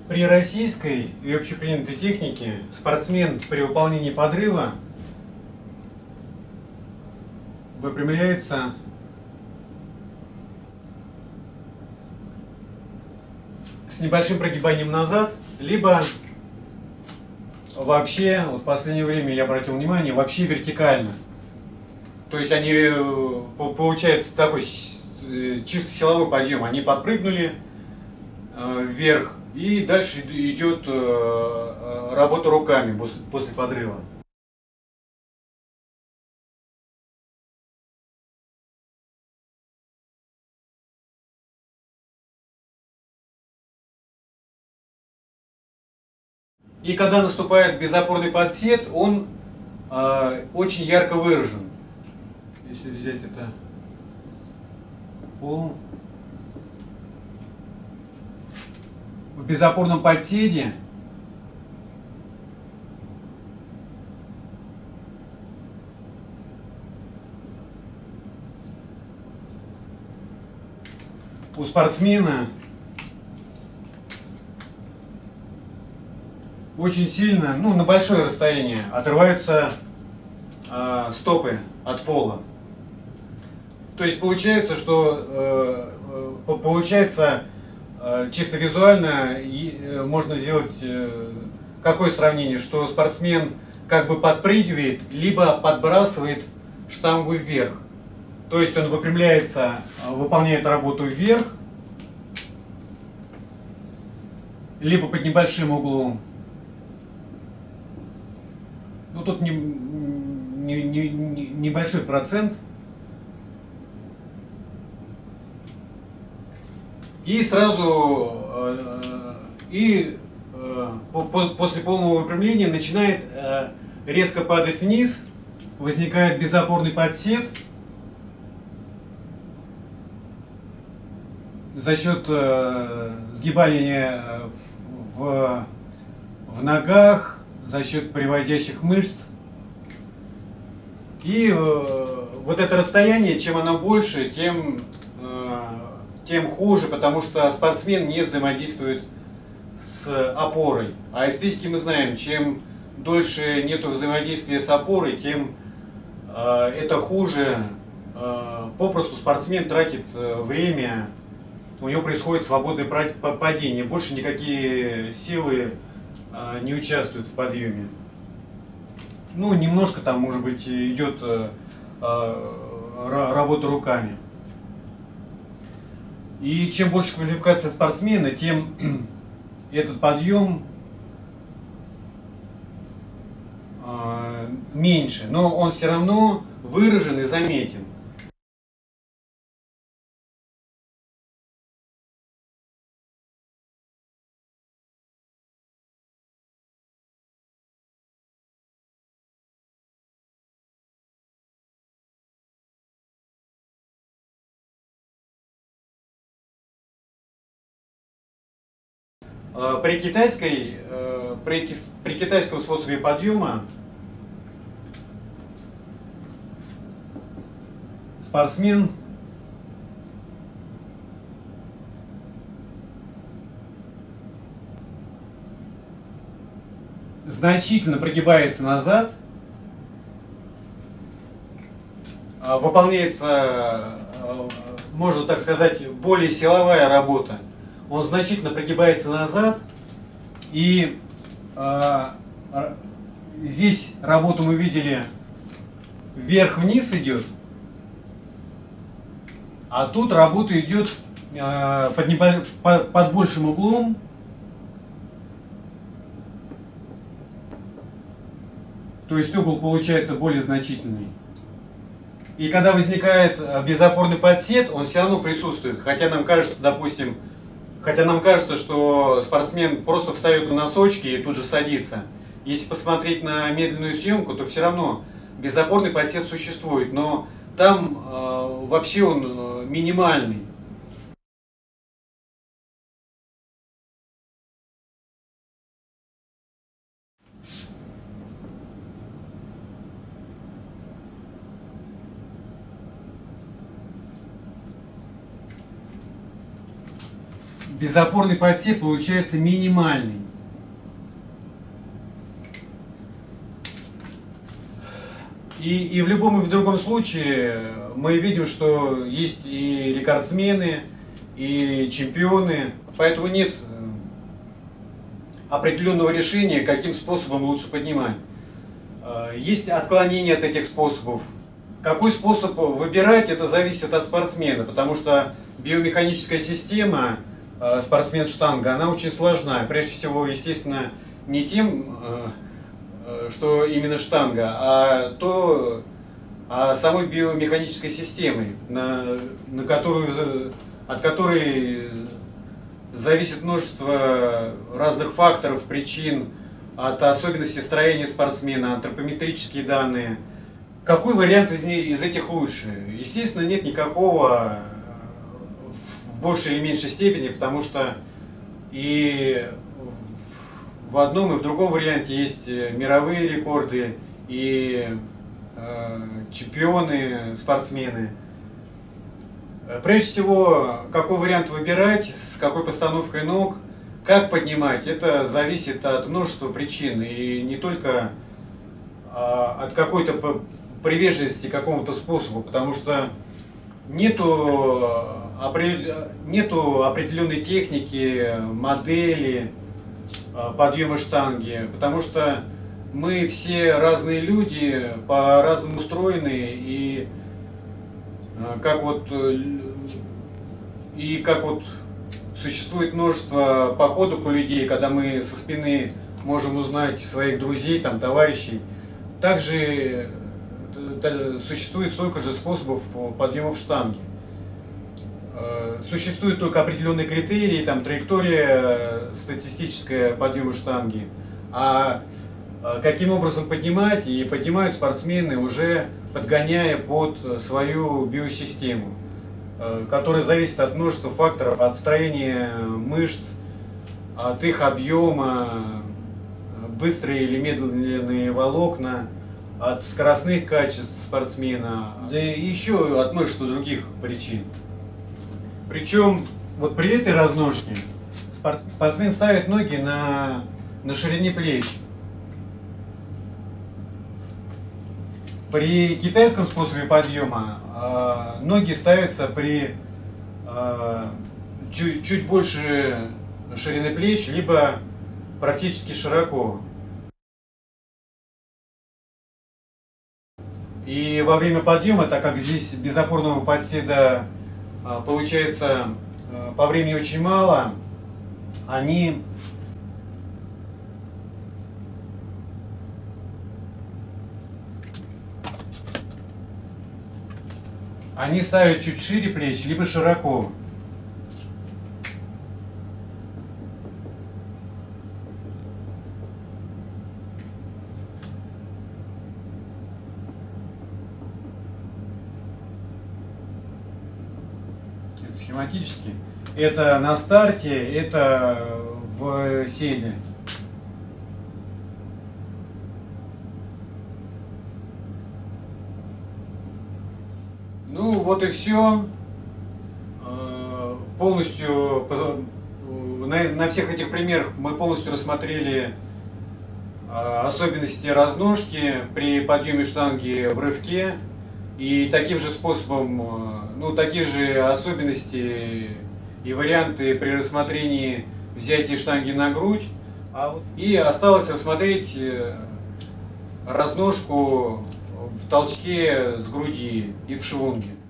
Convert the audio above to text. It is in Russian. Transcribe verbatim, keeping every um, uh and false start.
При российской и общепринятой технике спортсмен при выполнении подрыва выпрямляется с небольшим прогибанием назад, либо вообще, вот в последнее время я обратил внимание, вообще вертикально. То есть они, получается такой чисто силовой подъем, они подпрыгнули вверх, и дальше идет работа руками после подрыва. И когда наступает безопорный подсед, он э, очень ярко выражен. Если взять это пол. В безопорном подседе у спортсмена очень сильно, ну, на большое расстояние отрываются э, стопы от пола. То есть получается, что э, получается э, чисто визуально э, можно сделать э, какое сравнение, что спортсмен как бы подпрыгивает, либо подбрасывает штангу вверх. То есть он выпрямляется, выполняет работу вверх, либо под небольшим углом. Ну, тут не, не, не, не, небольшой процент. И сразу, э, и э, по, после полного выпрямления начинает э, резко падать вниз, возникает безопорный подсед. За счет э, сгибания в, в ногах, за счет приводящих мышц. И э, вот это расстояние, чем оно больше, тем, э, тем хуже, потому что спортсмен не взаимодействует с опорой. А из физики мы знаем, чем дольше нет взаимодействия с опорой, тем э, это хуже. Э, попросту спортсмен тратит э, время, у него происходит свободное падение, больше никакие силы не участвуют в подъеме. Ну, немножко там, может быть, идет э, э, работа руками. И чем больше квалификация спортсмена, тем этот подъем э, меньше, но он все равно выражен и заметен. При, китайской, при, при китайском способе подъема спортсмен значительно прогибается назад, выполняется, можно так сказать, более силовая работа. Он значительно прогибается назад, и э, здесь работу мы видели вверх-вниз идет, а тут работа идет э, под, небо, под, под большим углом. То есть угол получается более значительный. И когда возникает безопорный подсед, он все равно присутствует, хотя нам кажется, допустим, Хотя нам кажется, что спортсмен просто встает на носочки и тут же садится. Если посмотреть на медленную съемку, то все равно безопорный подсед существует, но там э, вообще он э, минимальный. безопорный подсев получается минимальный. И, и в любом и в другом случае мы видим, что есть и рекордсмены, и чемпионы, поэтому нет определенного решения, каким способом лучше поднимать. Есть отклонения от этих способов. Какой способ выбирать, это зависит от спортсмена, потому что биомеханическая система спортсмен-штанга, она очень сложна. Прежде всего, естественно, не тем, что именно штанга, а то, а самой биомеханической системой, на, на которую, от которой зависит множество разных факторов, причин, от особенностей строения спортсмена, антропометрические данные. Какой вариант из, них, из этих лучше? Естественно, нет никакого в большей или меньшей степени, потому что и в одном и в другом варианте есть мировые рекорды и э, чемпионы, спортсмены. Прежде всего, какой вариант выбирать, с какой постановкой ног, как поднимать, это зависит от множества причин, и не только а, от какой-то приверженности к какому-то способу, потому что нету, нету определенной техники, модели подъема штанги, потому что мы все разные люди, по-разному устроены, и как вот, и как вот существует множество походов у людей, когда мы со спины можем узнать своих друзей, там, товарищей. Также существует столько же способов подъемов штанги. Существуют только определенные критерии, там, траектория статистическая подъема штанги. А каким образом поднимать, и поднимают спортсмены, уже подгоняя под свою биосистему, которая зависит от множества факторов, от строения мышц, от их объема, быстрые или медленные волокна, от скоростных качеств спортсмена, да и еще от множества других причин. Причем вот при этой разножке спортсмен ставит ноги на, на ширине плеч. При китайском способе подъема э, ноги ставятся при э, чуть, чуть больше ширины плеч, либо практически широко. И во время подъема, так как здесь без опорного подседа э, получается э, по времени очень мало, они Они ставят чуть шире плеч, либо широко. Это схематически. Это на старте, это в селе. Ну вот и все. Полностью на, на всех этих примерах мы полностью рассмотрели особенности разножки при подъеме штанги в рывке, и таким же способом, ну такие же особенности и варианты при рассмотрении взятия штанги на грудь. И осталось рассмотреть разножку в толчке с груди и в швунге.